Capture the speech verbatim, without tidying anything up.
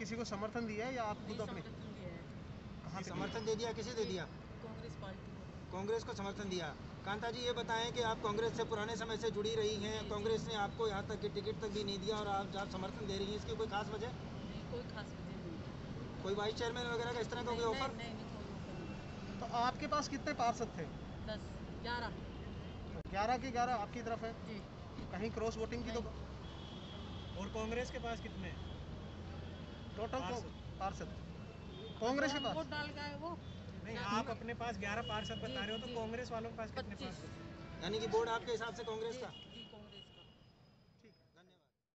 किसी को समर्थन दिया है या आप खुद अपने कहाँ समर्थन दे दिया? किसे दे दिया? कांग्रेस पार्टी को। कांग्रेस को समर्थन दिया। कांता जी ये बताएं कि आप कांग्रेस से पुराने समय से जुड़ी रही हैं, कांग्रेस ने आपको यहाँ तक कि टिकट तक भी नहीं दिया और आप जब समर्थन दे रही हैं, इसकी कोई खास वजह? नहीं, कोई खास वजह नहीं। कोई वाइस चेयरमैन वगैरह का इस तरह का कोई ऑफर? नहीं, नहीं, कोई ऑफर नहीं। तो आपके पास कितने पार्षद थे? दस ग्यारह ग्यारह के ग्यारह आपकी तरफ है जी। कहीं क्रॉस वोटिंग की तो? और कांग्रेस के पास कितने टोटल पार्षद कांग्रेस के पास? वोट डाल गए वो। नहीं, आप अपने पास ग्यारह पार्षद बता रहे हो, तो कांग्रेस वालों के पास कितने पार्षद? यानी कि बोर्ड आपके हिसाब से कांग्रेस का?